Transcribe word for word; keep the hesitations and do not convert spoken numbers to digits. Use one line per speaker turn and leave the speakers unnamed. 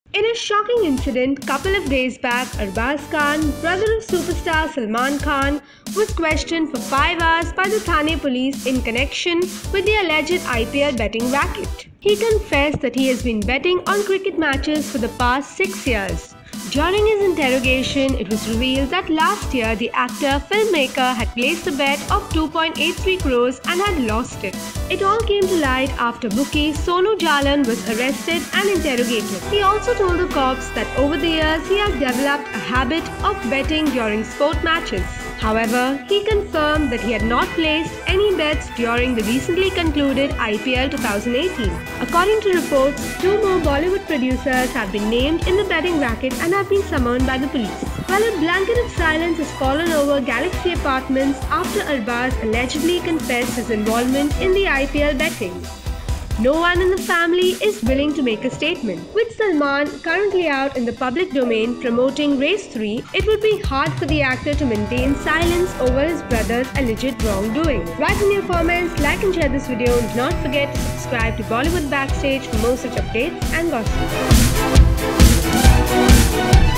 In a shocking incident couple of days back, Arbaaz Khan, brother of superstar Salman Khan, was questioned for five hours by the Thane Police in connection with the alleged I P L betting racket. He confessed that he has been betting on cricket matches for the past six years. During his interrogation, it was revealed that last year the actor-filmmaker had placed a bet of two point eight three crores and had lost it. It all came to light after bookie Sonu Jalan was arrested and interrogated. He also told the cops that over the years he has developed a habit of betting during sport matches. However, he confirmed that he had not placed any bets during the recently concluded I P L twenty eighteen. According to reports, two more Bollywood producers have been named in the betting racket and have been summoned by the police. While a blanket of silence has fallen over Galaxy Apartments after Arbaaz allegedly confessed his involvement in the I P L betting, no one in the family is willing to make a statement. With Salman currently out in the public domain promoting Race three, it would be hard for the actor to maintain silence over his brother's alleged wrongdoing. Write in your comments, like and share this video, and do not forget to subscribe to Bollywood Backstage for more such updates and gossip.